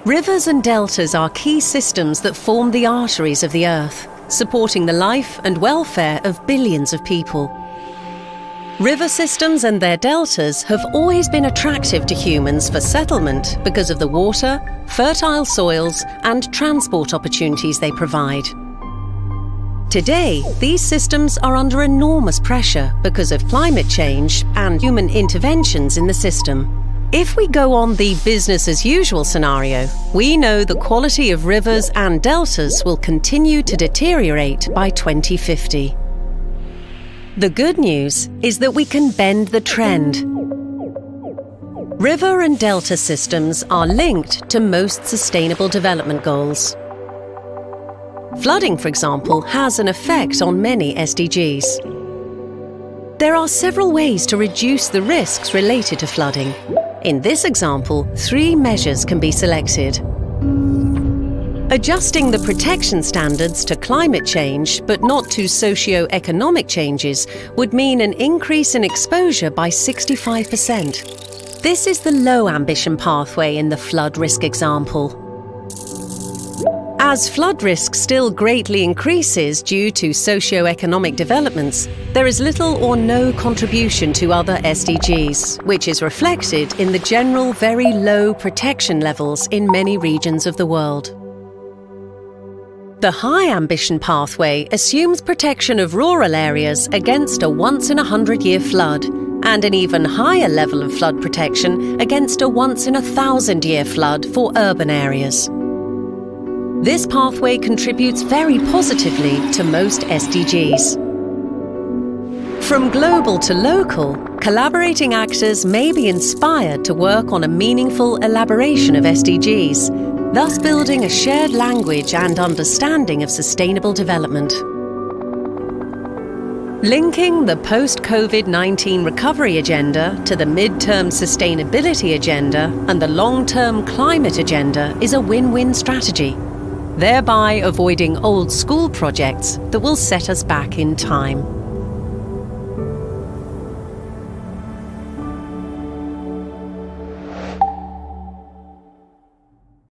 Rivers and deltas are key systems that form the arteries of the earth, supporting the life and welfare of billions of people. River systems and their deltas have always been attractive to humans for settlement because of the water, fertile soils, and transport opportunities they provide. Today, these systems are under enormous pressure because of climate change and human interventions in the system. If we go on the business as usual scenario, we know the quality of rivers and deltas will continue to deteriorate by 2050. The good news is that we can bend the trend. River and delta systems are linked to most sustainable development goals. Flooding, for example, has an effect on many SDGs. There are several ways to reduce the risks related to flooding. In this example, 3 measures can be selected. Adjusting the protection standards to climate change, but not to socio-economic changes, would mean an increase in exposure by 65%. This is the low ambition pathway in the flood risk example. As flood risk still greatly increases due to socio-economic developments, there is little or no contribution to other SDGs, which is reflected in the general very low protection levels in many regions of the world. The high ambition pathway assumes protection of rural areas against a once-in-a-100-year flood, and an even higher level of flood protection against a once-in-a-1,000-year flood for urban areas. This pathway contributes very positively to most SDGs. From global to local, collaborating actors may be inspired to work on a meaningful elaboration of SDGs, thus building a shared language and understanding of sustainable development. Linking the post-COVID-19 recovery agenda to the mid-term sustainability agenda and the long-term climate agenda is a win-win strategy, thereby avoiding old school projects that will set us back in time.